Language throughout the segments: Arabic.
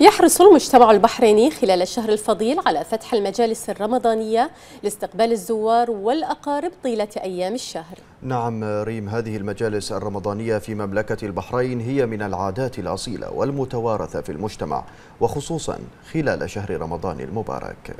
يحرص المجتمع البحريني خلال الشهر الفضيل على فتح المجالس الرمضانية لاستقبال الزوار والأقارب طيلة أيام الشهر. نعم ريم، هذه المجالس الرمضانية في مملكة البحرين هي من العادات الأصيلة والمتوارثة في المجتمع، وخصوصا خلال شهر رمضان المبارك.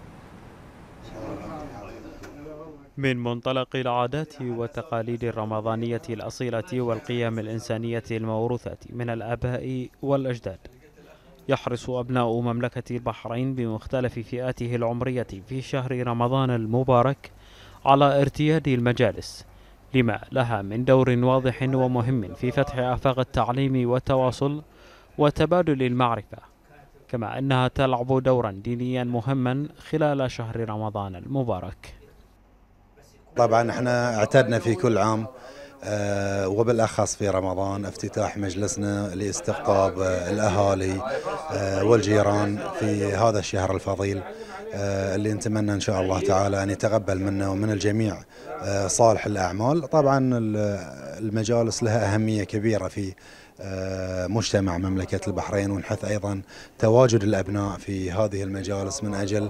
من منطلق العادات والتقاليد الرمضانية الأصيلة والقيم الإنسانية الموروثة من الآباء والأجداد، يحرص أبناء مملكة البحرين بمختلف فئاته العمرية في شهر رمضان المبارك على ارتياد المجالس لما لها من دور واضح ومهم في فتح آفاق التعليم والتواصل وتبادل المعرفة، كما أنها تلعب دورا دينيا مهما خلال شهر رمضان المبارك. طبعا احنا اعتدنا في كل عام وبالأخص في رمضان افتتاح مجلسنا لاستقطاب الأهالي والجيران في هذا الشهر الفضيل، اللي نتمنى إن شاء الله تعالى أن يتقبل منا ومن الجميع صالح الأعمال. طبعا المجالس لها أهمية كبيرة في مجتمع مملكة البحرين، ونحث أيضا تواجد الأبناء في هذه المجالس من أجل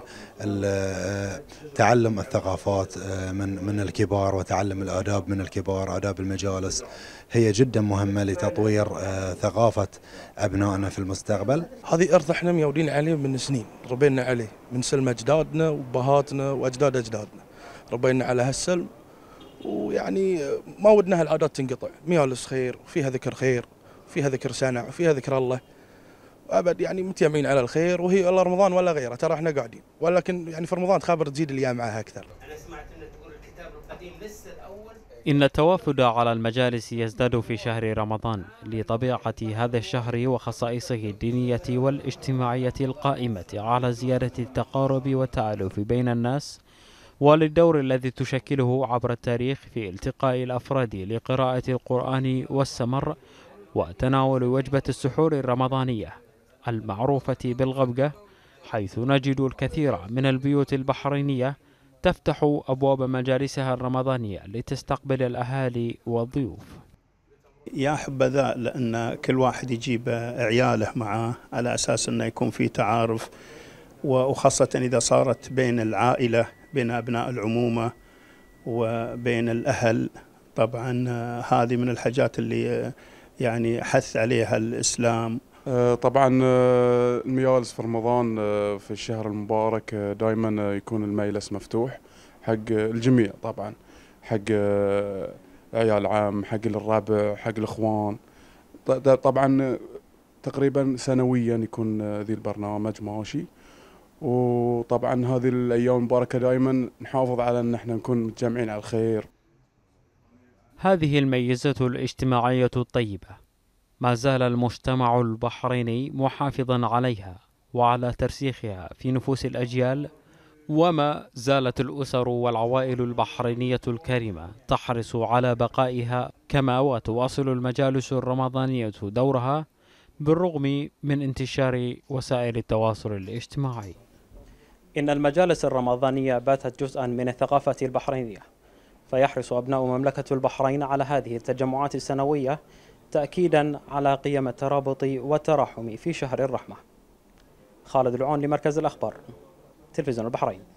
تعلم الثقافات من الكبار وتعلم الآداب من الكبار. آداب المجالس هي جدا مهمة لتطوير ثقافة أبنائنا في المستقبل. هذه إرث احنا ميودين عليه من سنين، ربينا عليه من سلم أجدادنا وبهاتنا وأجداد أجدادنا، ربينا على هالسلم، ويعني ما ودنا هالعادات تنقطع. مجالس خير وفيها ذكر خير، فيها ذكر سنة وفيها ذكر الله أبد، يعني متجمعين على الخير، وهي الله رمضان ولا غيره، ترى احنا قاعدين، ولكن يعني في رمضان تخابر تزيد الأيام معها أكثر. أنا سمعت أن تقول الكتاب القديم لسه الأول. إن التوافد على المجالس يزداد في شهر رمضان لطبيعة هذا الشهر وخصائصه الدينية والاجتماعية القائمة على زيادة التقارب والتآلف بين الناس، وللدور الذي تشكله عبر التاريخ في التقاء الأفراد لقراءة القرآن والسمر وتناول وجبة السحور الرمضانية المعروفة بالغبقة، حيث نجد الكثير من البيوت البحرينية تفتح أبواب مجالسها الرمضانية لتستقبل الأهالي والضيوف. يا حبذا لأن كل واحد يجيب عياله معه على أساس أنه يكون في تعارف، وخاصة إذا صارت بين العائلة، بين أبناء العمومة وبين الأهل. طبعا هذه من الحاجات اللي يعني حث عليها الإسلام. طبعا المجالس في رمضان في الشهر المبارك دائما يكون المجلس مفتوح حق الجميع، طبعا حق عيال عام، حق الربع، حق الإخوان. طبعا تقريبا سنويا يكون ذي البرنامج ماشي، وطبعا هذه الأيام المباركة دائما نحافظ على أن احنا نكون متجمعين على الخير. هذه الميزة الاجتماعية الطيبة ما زال المجتمع البحريني محافظا عليها وعلى ترسيخها في نفوس الأجيال، وما زالت الأسر والعوائل البحرينية الكريمة تحرص على بقائها، كما وتواصل المجالس الرمضانية دورها بالرغم من انتشار وسائل التواصل الاجتماعي. إن المجالس الرمضانية باتت جزءا من الثقافة البحرينية، فيحرص أبناء مملكة البحرين على هذه التجمعات السنوية تأكيدا على قيم الترابط والتراحم في شهر الرحمة. خالد العون لمركز الأخبار، تلفزيون البحرين.